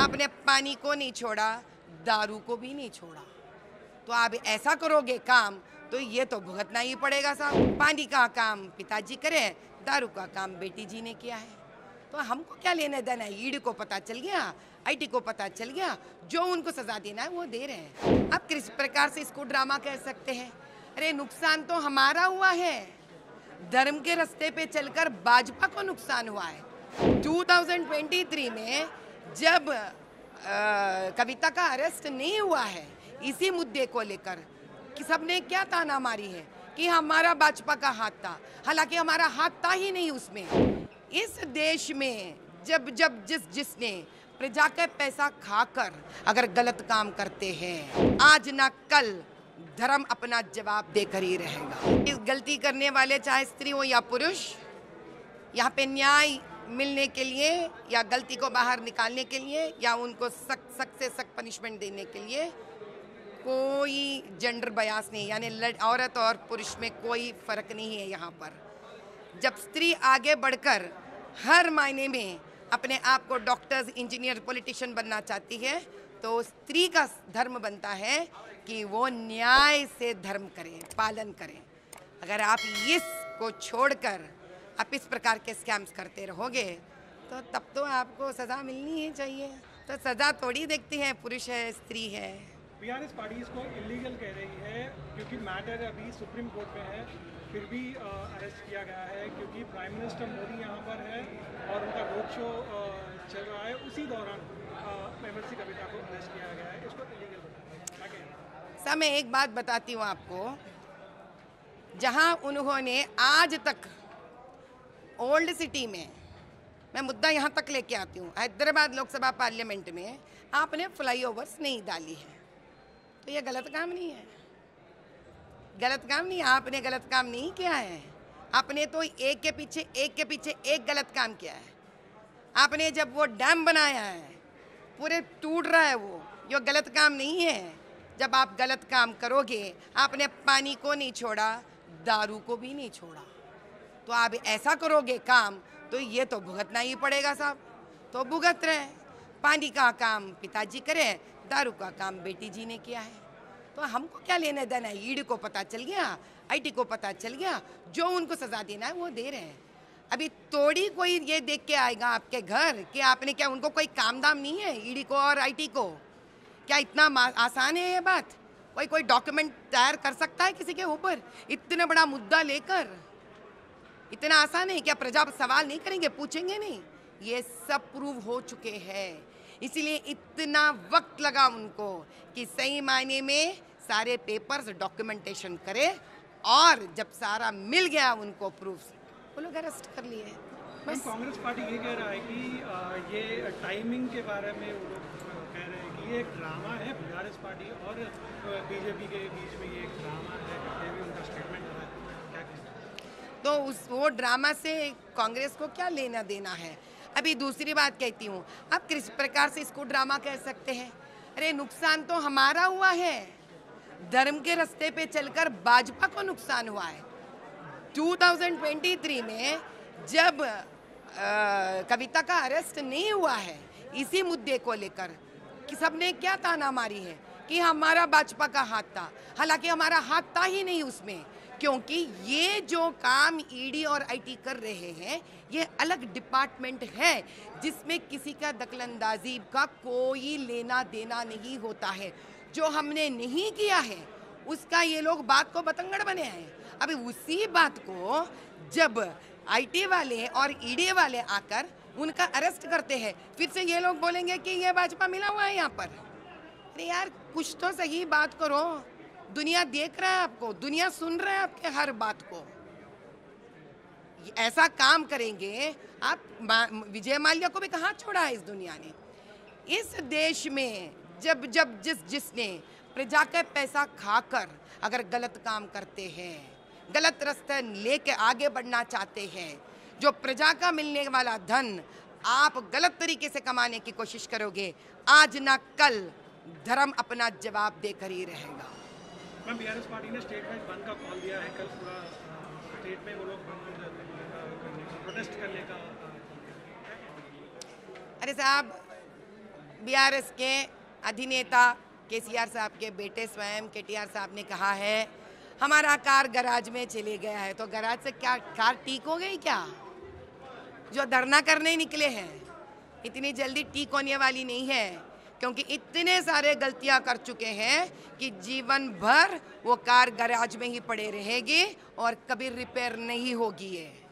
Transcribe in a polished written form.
आपने पानी को नहीं छोड़ा, दारू को भी नहीं छोड़ा। तो आप ऐसा करोगे काम तो ये तो भुगतना ही पड़ेगा साहब। पानी का काम पिताजी करे, दारू का काम बेटी जी ने किया है। तो हमको क्या लेने देना है? ईडी को पता चल गया, आईटी को पता चल गया, जो उनको सजा देना है वो दे रहे हैं। अब किस प्रकार से इसको ड्रामा कह सकते हैं? अरे नुकसान तो हमारा हुआ है, धर्म के रास्ते पे चलकर भाजपा को नुकसान हुआ है। 2023 में जब कविता का अरेस्ट नहीं हुआ है, इसी मुद्दे को लेकर कि सबने क्या ताना मारी है कि हमारा भाजपा का हाथ था, हालांकि हमारा हाथ था ही नहीं उसमें। इस देश में जब जब जिसने प्रजा का पैसा खाकर अगर गलत काम करते हैं, आज ना कल धर्म अपना जवाब देकर ही रहेगा। इस गलती करने वाले चाहे स्त्री हो या पुरुष, यहाँ पे न्याय मिलने के लिए या गलती को बाहर निकालने के लिए या उनको सख्त से सख्त पनिशमेंट देने के लिए कोई जेंडर बयास नहीं, यानी औरत और पुरुष में कोई फर्क नहीं है। यहाँ पर जब स्त्री आगे बढ़कर हर मायने में अपने आप को डॉक्टर्स, इंजीनियर, पॉलिटिशियन बनना चाहती है, तो स्त्री का धर्म बनता है कि वो न्याय से धर्म करें, पालन करें। अगर आप इसको छोड़कर आप इस प्रकार के स्कैम्स करते रहोगे तो तब तो आपको सज़ा मिलनी ही चाहिए। तो सज़ा थोड़ी देखती है पुरुष है स्त्री है। बीआरएस पार्टी इसको इलीगल कह रही है क्योंकि मैटर अभी सुप्रीम कोर्ट में है, फिर भी अरेस्ट किया गया है क्योंकि प्राइम मिनिस्टर मोदी यहाँ पर है और उनका रोड शो चल रहा है। उसी दौरान एमएलसी कविता को अरेस्ट किया गया है। इसको इलीगल बताया गया। सर मैं एक बात बताती हूँ आपको, जहाँ उन्होंने आज तक ओल्ड सिटी में, मैं मुद्दा यहाँ तक लेके आती हूँ, हैदराबाद लोकसभा पार्लियामेंट में आपने फ्लाईओवर्स नहीं डाली है, तो ये गलत काम नहीं है। गलत काम नहीं, आपने गलत काम नहीं किया है। आपने तो एक के पीछे एक गलत काम किया है। आपने जब वो डैम बनाया है, पूरे टूट रहा है वो, जो गलत काम नहीं है। जब आप गलत काम करोगे, आपने पानी को नहीं छोड़ा, दारू को भी नहीं छोड़ा। तो आप ऐसा करोगे काम तो ये तो भुगतना ही पड़ेगा साहब। तो भुगत रहे। पानी का काम पिताजी करे, दारू का काम बेटी जी ने किया है। तो हमको क्या लेने देना है? ईडी को पता चल गया, आईटी को पता चल गया, जो उनको सजा देना है वो दे रहे हैं। अभी थोड़ी कोई ये देख के आएगा आपके घर कि आपने क्या, उनको कोई काम दाम नहीं है ईडी को और आईटी को? क्या इतना आसान है ये बात? कोई डॉक्यूमेंट तैयार कर सकता है किसी के ऊपर इतना बड़ा मुद्दा लेकर? इतना आसान है क्या? प्रजा सवाल नहीं करेंगे, पूछेंगे नहीं? ये सब प्रूव हो चुके हैं, इसीलिए इतना वक्त लगा उनको कि सही मायने में सारे पेपर्स डॉक्यूमेंटेशन करे, और जब सारा मिल गया उनको प्रूफ, वो लोग अरेस्ट कर लिए। बस कांग्रेस पार्टी ये कह रहा है कि ये टाइमिंग के बारे में वो लोग कह रहे हैं कि ये एक ड्रामा है, बीआरएस पार्टी और बीजेपी के बीच में ये एक ड्रामा है, ये भी उनका स्टेटमेंट है। क्या कहते? तो वो ड्रामा से कांग्रेस को क्या लेना देना है? अभी दूसरी बात कहती हूँ, आप किस प्रकार से इसको ड्रामा कह सकते हैं? अरे नुकसान तो हमारा हुआ है, धर्म के रास्ते पे चलकर भाजपा को नुकसान हुआ है। 2023 में जब कविता का अरेस्ट नहीं हुआ है, इसी मुद्दे को लेकर कि सबने क्या ताना मारी है कि हमारा भाजपा का हाथ था, हालांकि हमारा हाथ था ही नहीं उसमें, क्योंकि ये जो काम ईडी और आईटी कर रहे हैं ये अलग डिपार्टमेंट है जिसमें किसी का दखलंदाजी का कोई लेना देना नहीं होता है। जो हमने नहीं किया है उसका ये लोग बात को बतंगड़ बने हैं। अभी उसी बात को जब आईटी वाले और ईडी वाले आकर उनका अरेस्ट करते हैं, फिर से ये लोग बोलेंगे कि ये भाजपा मिला हुआ है यहाँ पर। अरे यार कुछ तो सही बात करो, दुनिया देख रहा है आपको, दुनिया सुन रहा है आपके हर बात को। ऐसा काम करेंगे आप, विजय माल्या को भी कहाँ छोड़ा है इस दुनिया ने? इस देश में जब जब जिसने प्रजा का पैसा खाकर अगर गलत काम करते हैं, गलत रास्ते लेके आगे बढ़ना चाहते हैं, जो प्रजा का मिलने वाला धन आप गलत तरीके से कमाने की कोशिश करोगे, आज ना कल धर्म अपना जवाब देकर ही रहेगा। मैम, बीआरएस पार्टी ने स्टेट में बंद का कॉल दिया है, कल पूरा स्टेट में वो लोग प्रोटेस्ट करने का। अरे साहब, बीआरएस के अधिनेता केसीआर साहब के बेटे स्वयं केटीआर साहब ने कहा है हमारा कार गैराज में चले गया है, तो गैराज से क्या कार ठीक हो गई क्या? जो धरना करने निकले हैं इतनी जल्दी ठीक होने वाली नहीं है, क्योंकि इतने सारे गलतियां कर चुके हैं कि जीवन भर वो कार गैराज में ही पड़े रहेगी और कभी रिपेयर नहीं होगी है।